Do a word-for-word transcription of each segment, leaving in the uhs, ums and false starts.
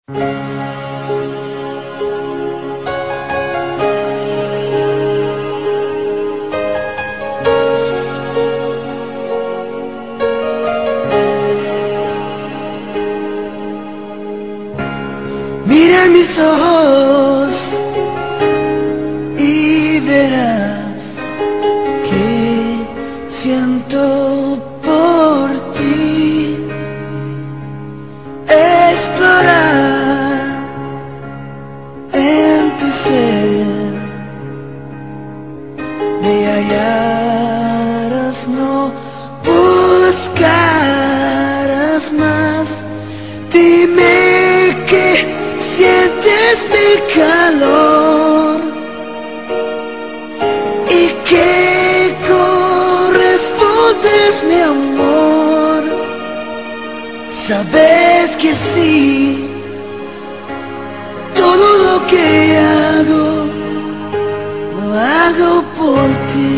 Mira mis ojos y verás que siento por ti. Explorar en tu ser, me hallarás, no buscarás más. Dime que sientes mi calor y que correspondes mi amor. Sabes que sí, todo lo que hago, lo hago por ti.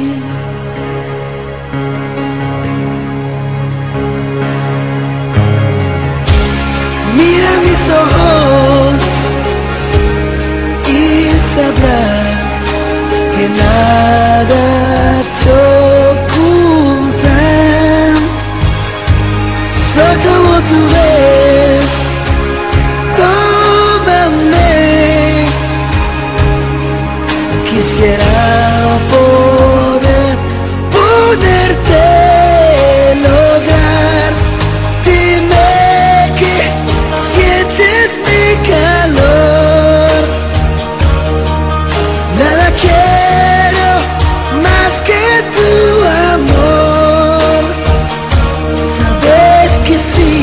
Mira mis ojos y sabrás que nada te ocultan. Soy como tú ves, tómame. Quisiera poder, poderte lograr. Dime que sientes mi calor. Nada quiero más que tu amor. Sabes que sí,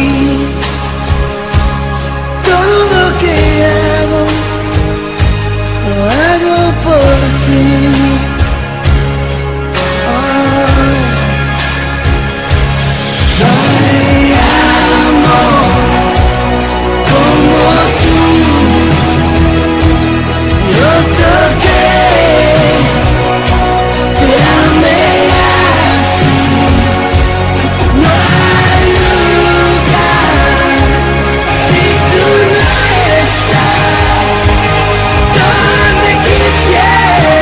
todo lo que hago, lo hago por ti. Oh. No hay amor como tú. Yo toqué, te amé así. No hay lugar si tú no estás. Donde quisiera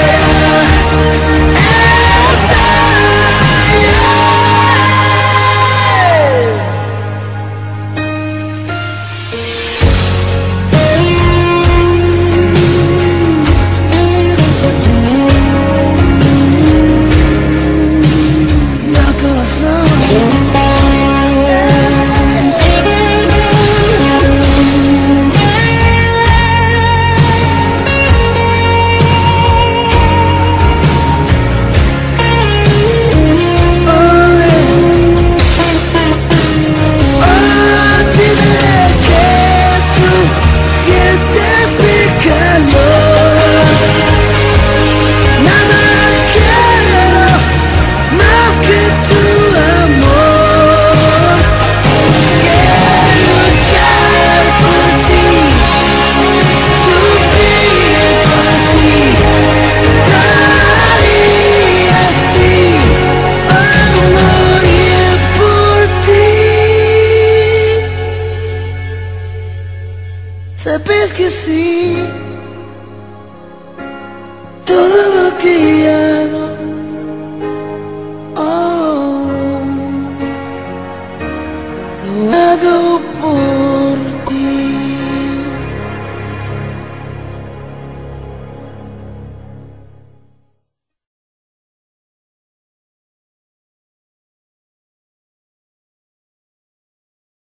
sabes que sí.